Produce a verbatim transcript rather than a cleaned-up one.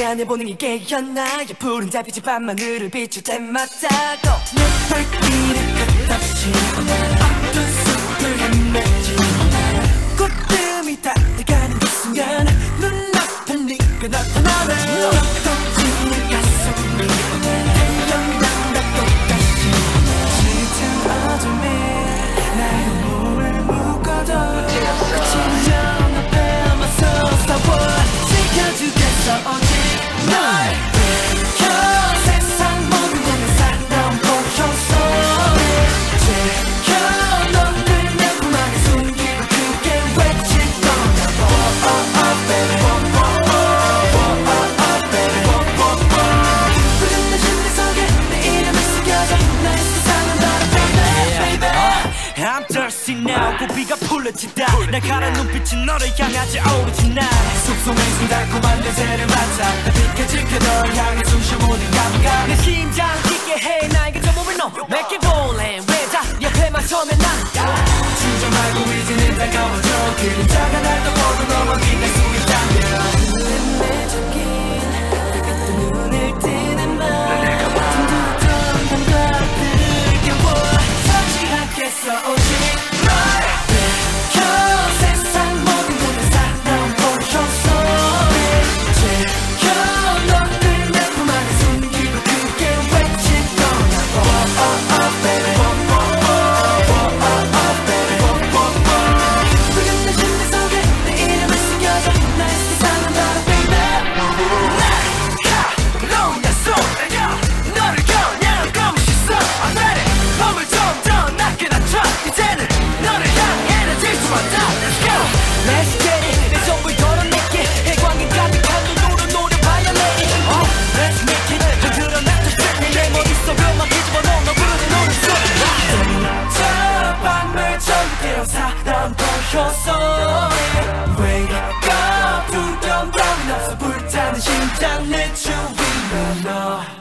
안에 보는 게 깨었나 푸른 달빛이 밤하늘을 비출 때마다 내 발길이 끝없이 어두운 숲을 헤매지 꽃들이 달려가는 그 순간 눈앞에 네가 나타나네 꺾어지는 가슴이 태어난다 똑같이 짙은 어둠에 나의 몸을 묶어도 그치면 앞에 맞서 싸워 지켜주겠어 오직 널 지켜 세상 모든 곳에 살던 보셔서 지켜 너를 내 품 안에 숨기고 크게 외칠 거냐고 oh oh baby oh oh oh oh baby 붉은 내 심리 속에 내 이름을 새겨줘 나의 세상은 너를 baby baby I'm thirsty now 고비가 풀려지다 날카로운 눈빛이 너를 향하지 오르지 날 숲속에서 달콤한 냄새를 맡아 나 비켜질게 널 향해 숨쉬어 모든 감각 내 심장 깊게 해 나에게 저 몸을 넣어 Make it roll and 왜자 옆에만 서면 난 주저 말고 이제는 다가와줘 그림자가 날 떠오르 넘어긴 수 있다면 내 잠긴 그것도 눈을 뜨는 말 둥둥던 감각들을 깨워 터지 않겠어 오직 사랑 보셔서 Wake up 두려움 따윈 없어 불타는 심장 내 주위로 너